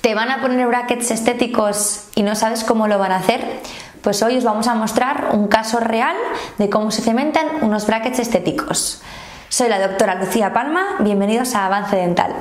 ¿Te van a poner brackets estéticos y no sabes cómo lo van a hacer? Pues hoy os vamos a mostrar un caso real de cómo se cementan unos brackets estéticos. Soy la doctora Lucía Palma, bienvenidos a Avance Dental.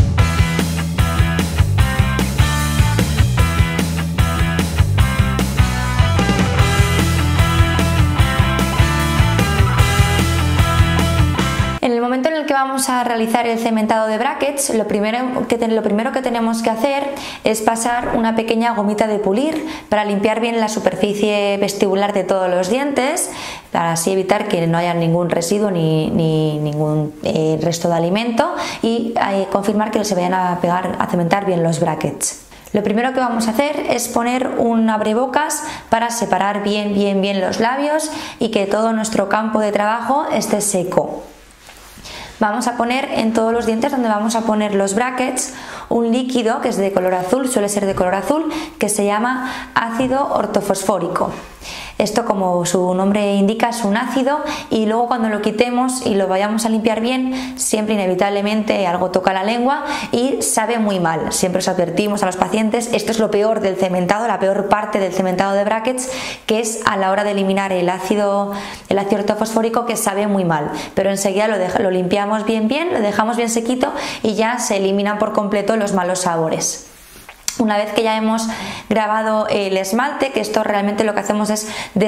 En el momento en el que vamos a realizar el cementado de brackets, lo primero que tenemos que hacer es pasar una pequeña gomita de pulir para limpiar bien la superficie vestibular de todos los dientes, para así evitar que no haya ningún residuo ni ningún resto de alimento y confirmar que se vayan a cementar bien los brackets. Lo primero que vamos a hacer es poner un abrebocas para separar bien los labios y que todo nuestro campo de trabajo esté seco. Vamos a poner en todos los dientes donde vamos a poner los brackets un líquido que es de color azul, suele ser de color azul, que se llama ácido ortofosfórico. Esto, como su nombre indica, es un ácido y luego cuando lo quitemos y lo vayamos a limpiar bien, siempre inevitablemente algo toca la lengua y sabe muy mal. Siempre os advertimos a los pacientes, esto es lo peor del cementado, la peor parte del cementado de brackets, que es a la hora de eliminar el ácido ortofosfórico, que sabe muy mal. Pero enseguida lo limpiamos bien, lo dejamos bien sequito y ya se eliminan por completo los malos sabores. Una vez que ya hemos grabado el esmalte, que esto realmente lo que hacemos es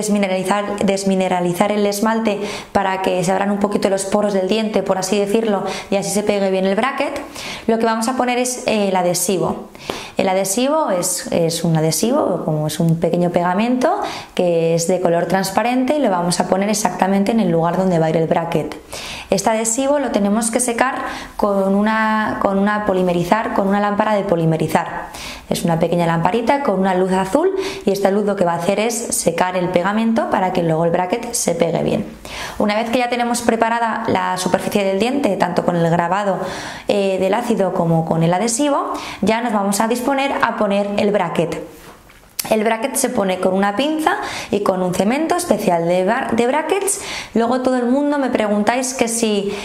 desmineralizar el esmalte para que se abran un poquito los poros del diente, por así decirlo, y así se pegue bien el bracket, lo que vamos a poner es el adhesivo. El adhesivo es un adhesivo, como es un pequeño pegamento que es de color transparente y lo vamos a poner exactamente en el lugar donde va a ir el bracket. Este adhesivo lo tenemos que secar con una lámpara de polimerizar. Es una pequeña lamparita con una luz azul y esta luz lo que va a hacer es secar el pegamento para que luego el bracket se pegue bien. Una vez que ya tenemos preparada la superficie del diente, tanto con el grabado del ácido como con el adhesivo, ya nos vamos a disponer a poner el bracket. El bracket se pone con una pinza y con un cemento especial de brackets. Luego todo el mundo me preguntáis que si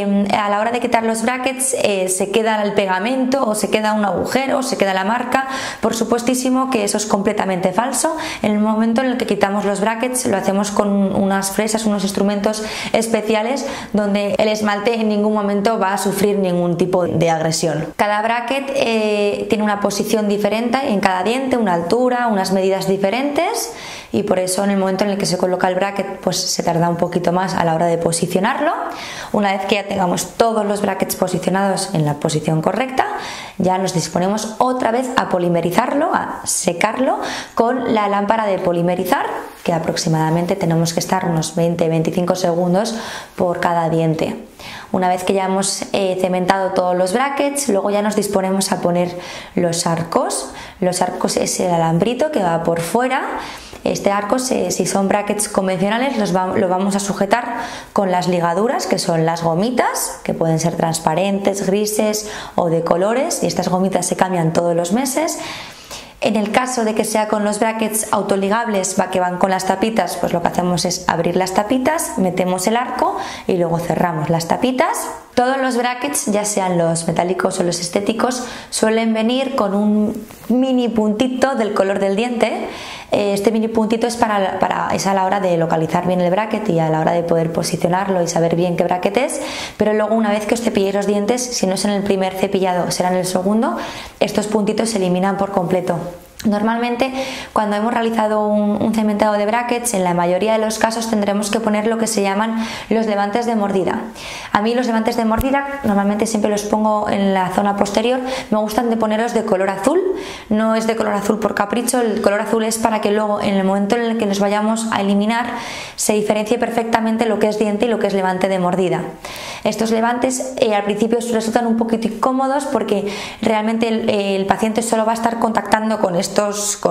a la hora de quitar los brackets se queda el pegamento o se queda un agujero o se queda la marca. Por supuestísimo que eso es completamente falso. En el momento en el que quitamos los brackets lo hacemos con unas fresas, unos instrumentos especiales donde el esmalte en ningún momento va a sufrir ningún tipo de agresión. Cada bracket tiene una posición diferente en cada diente, una altura, unas medidas diferentes y por eso en el momento en el que se coloca el bracket pues se tarda un poquito más a la hora de posicionarlo. Una vez que ya tengamos todos los brackets posicionados en la posición correcta, ya nos disponemos otra vez a polimerizarlo, a secarlo con la lámpara de polimerizar, que aproximadamente tenemos que estar unos 20-25 segundos por cada diente. Una vez que ya hemos cementado todos los brackets, luego ya nos disponemos a poner los arcos. Los arcos es el alambrito que va por fuera. Este arco, si son brackets convencionales, lo vamos a sujetar con las ligaduras, que son las gomitas, que pueden ser transparentes, grises o de colores, y estas gomitas se cambian todos los meses. En el caso de que sea con los brackets autoligables que van con las tapitas, pues lo que hacemos es abrir las tapitas, metemos el arco y luego cerramos las tapitas. Todos los brackets, ya sean los metálicos o los estéticos, suelen venir con un mini puntito del color del diente. Este mini puntito es es a la hora de localizar bien el bracket y a la hora de poder posicionarlo y saber bien qué bracket es, pero luego una vez que os cepilléis los dientes, si no es en el primer cepillado será en el segundo, estos puntitos se eliminan por completo. Normalmente cuando hemos realizado un cementado de brackets, en la mayoría de los casos tendremos que poner lo que se llaman los levantes de mordida. A mí los levantes de mordida normalmente siempre los pongo en la zona posterior, me gustan de ponerlos de color azul, no es de color azul por capricho, el color azul es para que luego en el momento en el que los vayamos a eliminar se diferencie perfectamente lo que es diente y lo que es levante de mordida. Estos levantes al principio resultan un poquito incómodos porque realmente el paciente solo va a estar contactando con estos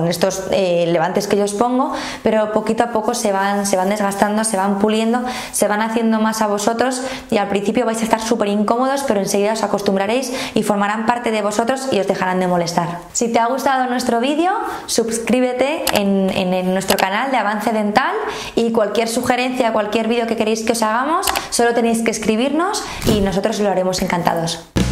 levantes que yo os pongo, pero poquito a poco se van desgastando, se van puliendo, se van haciendo más a vosotros y al principio vais a estar súper incómodos, pero enseguida os acostumbraréis y formarán parte de vosotros y os dejarán de molestar. Si te ha gustado nuestro vídeo, suscríbete en nuestro canal de Avance Dental y cualquier sugerencia, cualquier vídeo que queréis que os hagamos, solo tenéis que escribirnos y nosotros lo haremos encantados.